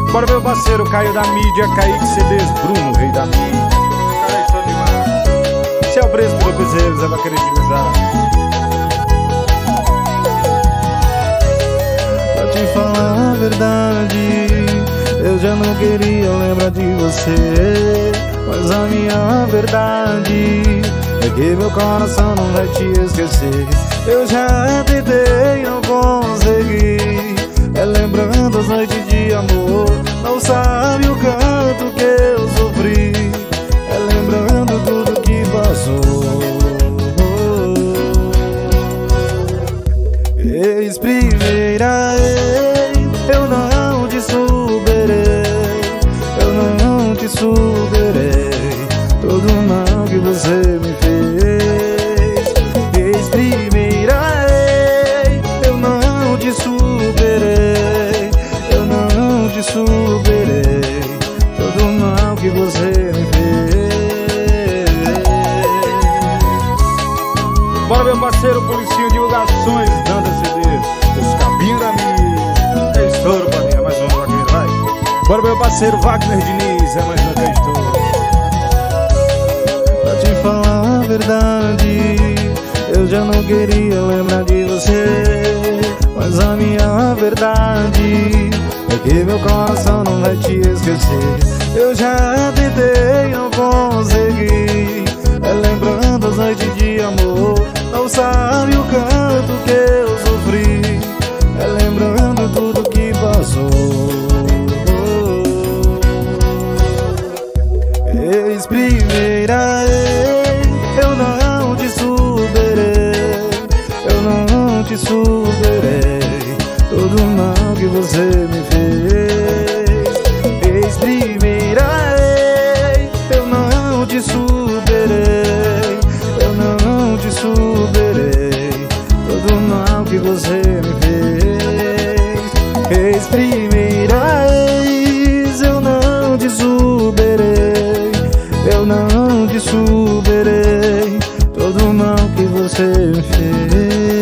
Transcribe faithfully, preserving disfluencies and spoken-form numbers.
Bora meu parceiro, Caio da mídia, Kaique C Ds, Bruno, rei da mídia. Cara, isso é demais. Se é o preço pelo bezerro, você vai querer utilizar. Pra te falar a verdade, eu já não queria lembrar de você. Mas a minha verdade é que meu coração não vai te esquecer. Eu já tentei, não consegui. É lembrando as noites de amor, não sabe o quanto que eu sofri. É lembrando tudo que passou. Ex-primeira, eu não te superei. Eu não te superei. Todo o mal que você me fez. Ex-primeira, eu não te superei. Eu não te superei. Todo o mal que você me fez. Bora meu parceiro, Policinho Divulgações, Nanda C Ds, os cabinhos da mídia. É estouro, padrinho, é mais um vaqueiro, vai. Bora meu parceiro, Wagner Diniz, é mais um que é estouro. Pra te falar a verdade, eu já não queria lembrar de você. Mas a minha verdade é que meu coração não vai te esquecer. Eu já tentei, não consegui. É lembrando as noites de amor, não sabe o quanto que eu sofri. É lembrando tudo que passou. Ex-primeira, eu não te superei. Eu não te superei. Todo o mal que você me fez. Ex-primeira, eu não te superei. Eu não te superei. Todo o mal que você me fez. Ex-primeira, ex, eu não te superei. Eu não te superei. Todo o mal que você me fez.